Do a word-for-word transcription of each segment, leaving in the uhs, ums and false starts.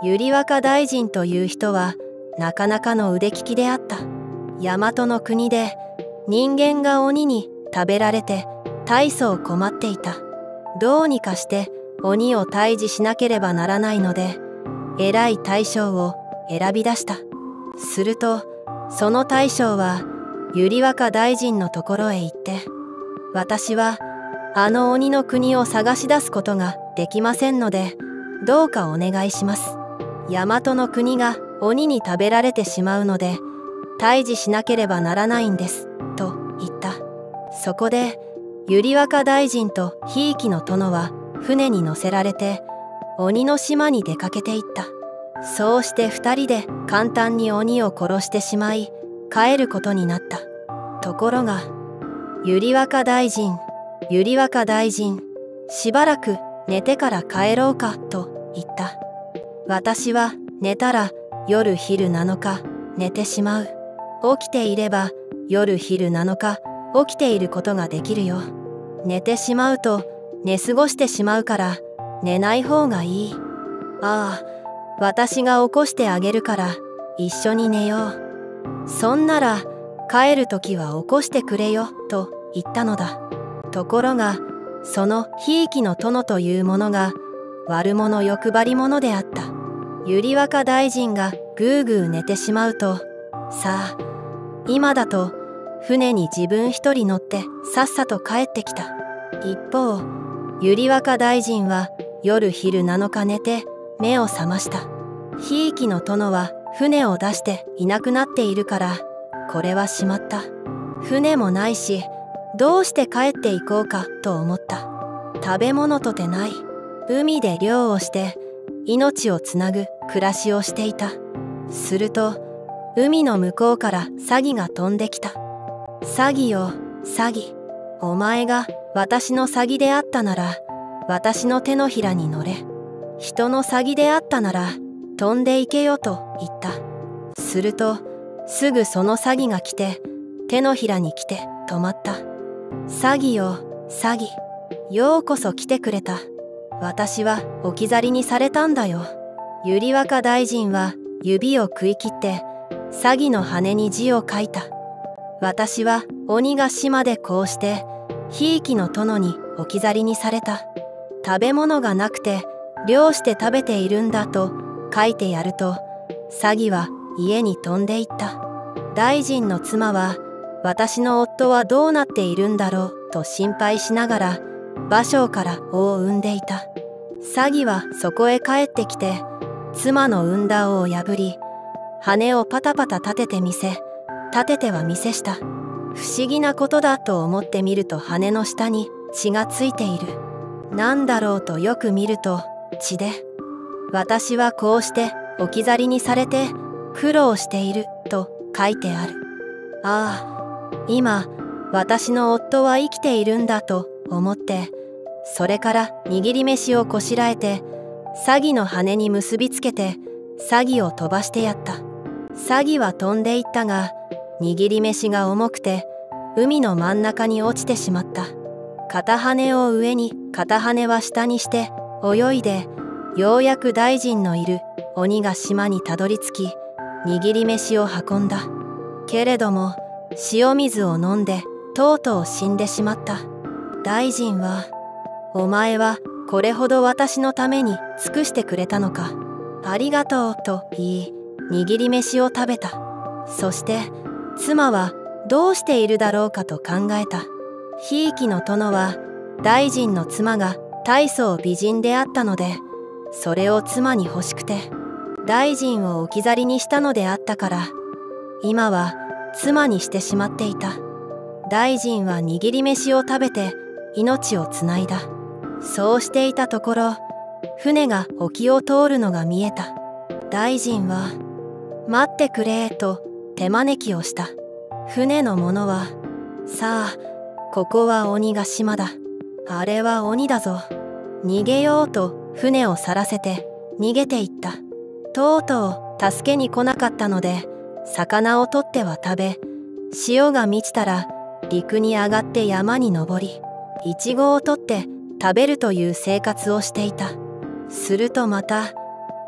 百合若大臣という人はなかなかの腕利きであった。大和の国で人間が鬼に食べられて大層困っていた。どうにかして鬼を退治しなければならないので、偉い大将を選び出した。するとその大将は百合若大臣のところへ行って、私はあの鬼の国を探し出すことができませんので、どうかお願いします。大和の国が鬼に食べられてしまうので退治しなければならないんですと言った。そこで百合若大臣とひいきの殿は船に乗せられて鬼の島に出かけていった。そうして二人で簡単に鬼を殺してしまい帰ることになった。ところが百合若大臣、百合若大臣、しばらく寝てから帰ろうかと言った。私は寝たら夜昼なのか寝てしまう。起きていれば夜昼なのか起きていることができるよ。寝てしまうと寝過ごしてしまうから寝ない方がいい。ああ、私が起こしてあげるから一緒に寝よう。そんなら帰るときは起こしてくれよと言ったのだ。ところがそのひいきの殿というものが悪者欲張り者であった。百合若大臣がぐーぐー寝てしまうと、さあ今だと船に自分一人乗ってさっさと帰ってきた。一方百合若大臣は夜昼なのか寝て目を覚ました。ひいきの殿は船を出していなくなっているから、これはしまった。船もないしどうして帰っていこうかと思った。食べ物とてない。海で漁をして命をつなぐ暮らしをしていた。すると海の向こうからサギが飛んできた。サギよサギ、お前が私のサギであったなら私の手のひらに乗れ。人のサギであったなら飛んでいけよと言った。するとすぐそのサギが来て手のひらに来て止まった。サギよサギ、ようこそ来てくれた。私は置き去りにされたんだよ。百合若大臣は指を食い切ってサギの羽に字を書いた。私は鬼が島でこうしてひいきの殿に置き去りにされた。食べ物がなくて漁して食べているんだと書いてやると、サギは家に飛んでいった。大臣の妻は私の夫はどうなっているんだろうと心配しながら芭蕉から尾を産んでいた。サギはそこへ帰ってきて妻の産んだ尾を破り、羽をパタパタ立ててみせ、立てては見せした。不思議なことだと思ってみると羽の下に血がついている。なんだろうとよく見ると血で、私はこうして置き去りにされて苦労していると書いてある。ああ、今私の夫は生きているんだと思って、それから握り飯をこしらえてサギの羽に結びつけてサギを飛ばしてやった。サギは飛んでいったが握り飯が重くて海の真ん中に落ちてしまった。片羽を上に片羽は下にして泳いで、ようやく大臣のいる鬼が島にたどり着き握り飯を運んだ。けれども塩水を飲んでとうとう死んでしまった。大臣は、お前はこれほど私のために尽くしてくれたのか。ありがとうと言い握り飯を食べた。そして妻はどうしているだろうかと考えた。ひいきの殿は大臣の妻が大層美人であったので、それを妻に欲しくて大臣を置き去りにしたのであったから、今は妻にしてしまっていた。大臣は握り飯を食べて命をつないだ。そうしていたところ、船が沖を通るのが見えた。大臣は「待ってくれ」と手招きをした。船の者は「さあ、ここは鬼ヶ島だ。あれは鬼だぞ。逃げよう」と船を去らせて逃げていった。とうとう助けに来なかったので、魚を取っては食べ、潮が満ちたら陸に上がって山に登り、イチゴを取って食べるという生活をしていた。するとまた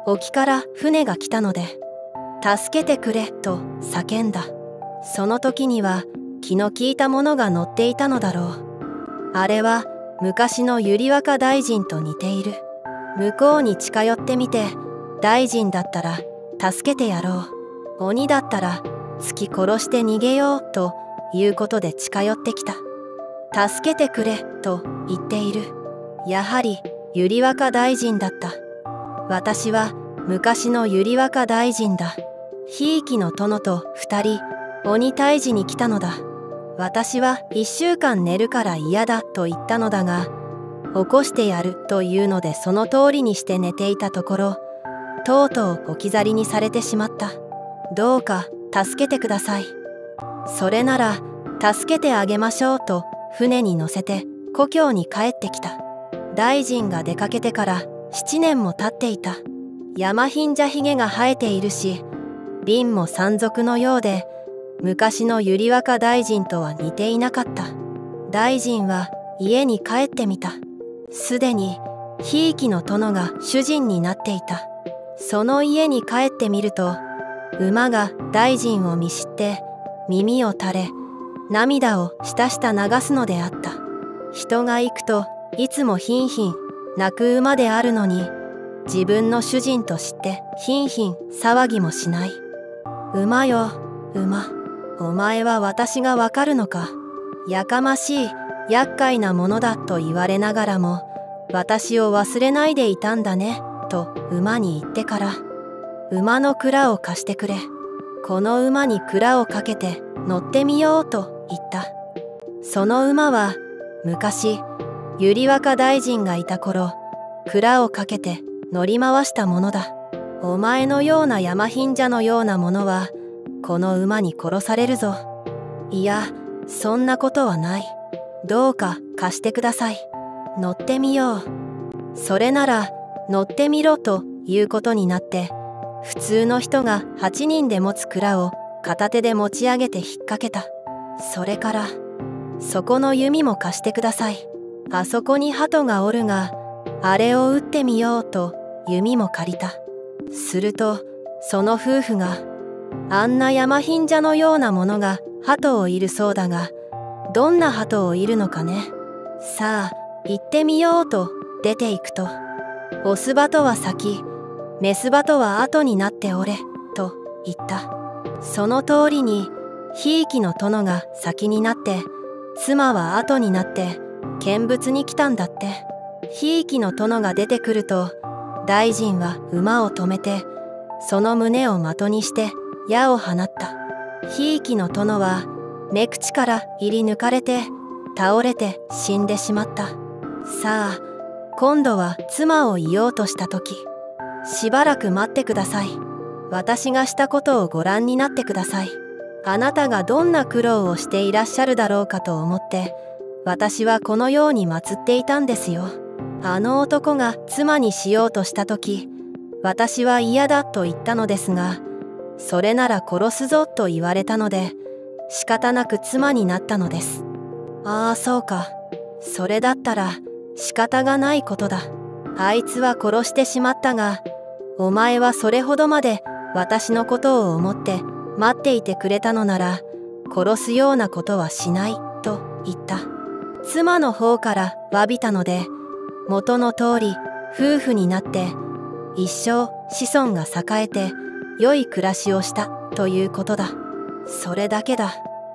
沖から船が来たので、助けてくれと叫んだ。その時には気の利いたものが乗っていたのだろう。あれは昔の百合若大臣と似ている。向こうに近寄ってみて、大臣だったら助けてやろう、鬼だったら突き殺して逃げようということで近寄ってきた。助けてくれと言っている。やはり百合若大臣だった。私は昔の百合若大臣だ。ひいきの殿と二人鬼退治に来たのだ。私は一週間寝るから嫌だと言ったのだが、起こしてやるというのでその通りにして寝ていたところ、とうとう置き去りにされてしまった。どうか助けてください。それなら助けてあげましょうと船に乗せて故郷に帰ってきた。大臣が出かけてから七年も経っていた。山貧者ひげが生えているし、鬢も山賊のようで、昔の百合若大臣とは似ていなかった。大臣は家に帰ってみた。すでにひいきの殿が主人になっていた。その家に帰ってみると、馬が大臣を見知って耳を垂れ、涙をしたした流すのであった。人が行くといつもひんひん泣く馬であるのに、自分の主人と知ってひんひん騒ぎもしない。馬よ馬、お前は私がわかるのか。やかましい厄介なものだと言われながらも、私を忘れないでいたんだねと馬に言ってから、馬の蔵を貸してくれ。この馬に蔵をかけて乗ってみようと言った。その馬は昔百合若大臣がいた頃、蔵をかけて乗り回したものだ。お前のような山貧者のようなものはこの馬に殺されるぞ。いや、そんなことはない。どうか貸してください。乗ってみよう。それなら乗ってみろということになって、普通の人がはちにんで持つ蔵を片手で持ち上げて引っ掛けた。それから、そこの弓も貸してください。あそこに鳩がおるが、あれを撃ってみようと弓も借りた。するとその夫婦が、あんな山貧者のようなものが鳩を射るそうだが、どんな鳩を射るのかね。さあ行ってみようと出ていくと、オス鳩は先、メス鳩は後になっておれと言った。その通りにひいきの殿が先になって、妻は後になって見物に来たんだって。ひいきの殿が出てくると、大臣は馬を止めて、その胸を的にして矢を放った。ひいきの殿は目口から入り抜かれて倒れて死んでしまった。さあ今度は妻を言おうとした時、しばらく待ってください。私がしたことをご覧になってください。あなたがどんな苦労をしていらっしゃるだろうかと思って、私はこのように祀っていたんですよ。あの男が妻にしようとした時、私は嫌だと言ったのですが、それなら殺すぞと言われたので、仕方なく妻になったのです。ああそうか。それだったら仕方がないことだ。あいつは殺してしまったが、お前はそれほどまで私のことを思って待っていてくれたのなら、殺すようなことはしないと言った。妻の方から詫びたので、元の通り夫婦になって一生子孫が栄えて良い暮らしをしたということだ。それだけだ。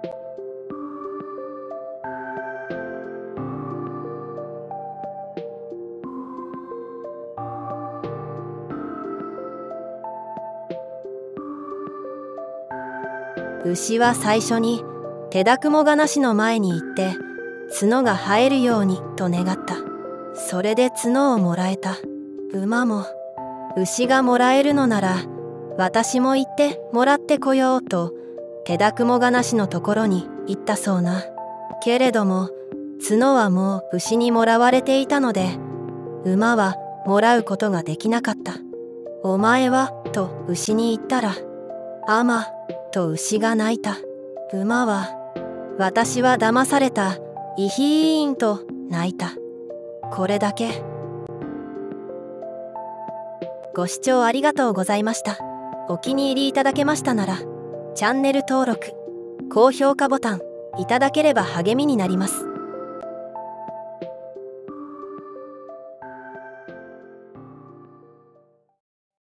牛は最初に手だくもがなしの前に行って角が生えるようにと願った。それで角をもらえた。馬も牛がもらえるのなら私も行ってもらってこようと手だくもがなしのところに行ったそうな。けれども角はもう牛にもらわれていたので、馬はもらうことができなかった。お前はと牛に言ったら、あまと牛が鳴いた。馬は、私は騙された、イヒーンと鳴いた。これだけ。 ご視聴ありがとうございました。お気に入りいただけましたなら、チャンネル登録、高評価ボタンいただければ励みになります。